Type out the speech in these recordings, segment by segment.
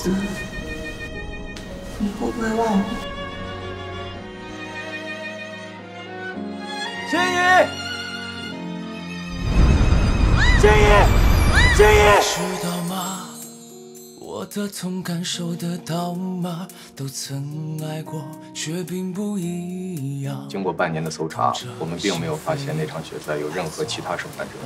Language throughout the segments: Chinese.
你会不会忘了？ 千羽，千羽，千羽，知道吗？我的痛感受得到吗？都曾爱过，却并不一样。 经过半年的搜查，我们并没有发现那场决赛有任何其他胜犯者。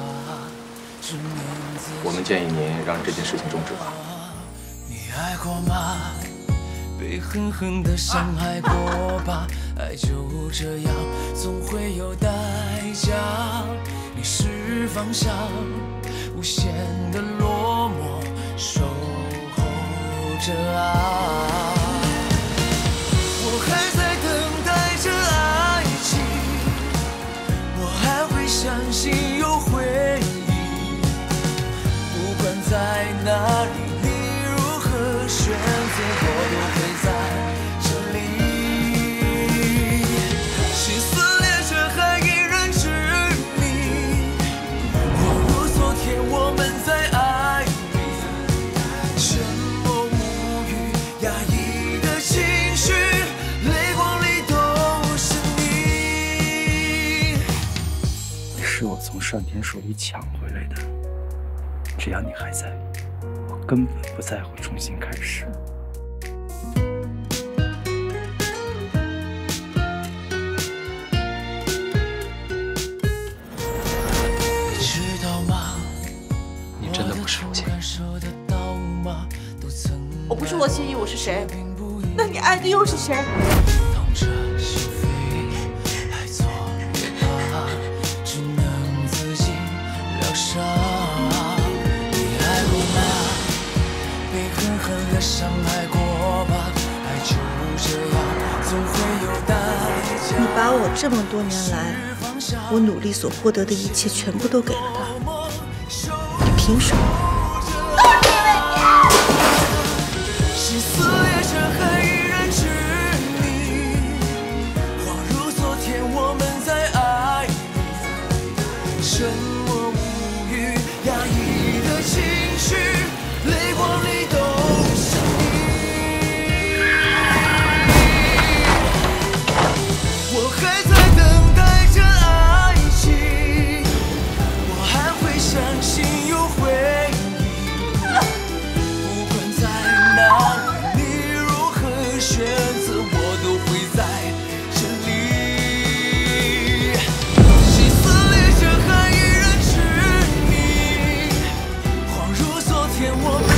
我们建议您让这件事情终止吧。 你爱过吗？被狠狠地伤害过吧？爱就这样，总会有代价。迷失方向，无限的落寞，守候着啊。我还在等待着爱情，我还会相信有回忆。不管在哪里，你如何选择，我都会在这里。心撕裂着还依然执迷，恍如昨天我们在爱里，沉默无语，压抑的情绪，泪光里都是你。 是我从上天手里抢回来的，只要你还在，我根本不在乎重新开始。 你知道吗？ 你真的不是罗千羽。 我不是罗千羽，我是谁？那你爱的又是谁？ 痛着心扉，爱错也罢，只能自己疗伤。你爱过吗？被狠狠地伤害过吧？爱就这样，总会有代价。 你把我这么多年来我努力所获得的一切全部都给了他，你凭什么？ 心撕裂着还依然执迷，恍如昨天我们在爱里，沉默无语，压抑的情绪，泪光里都是你。我还在等待着爱情，我还会相信有回忆。不管在哪里，你如何选择，我都会在这里。心撕裂着还依然执迷，恍如昨天我们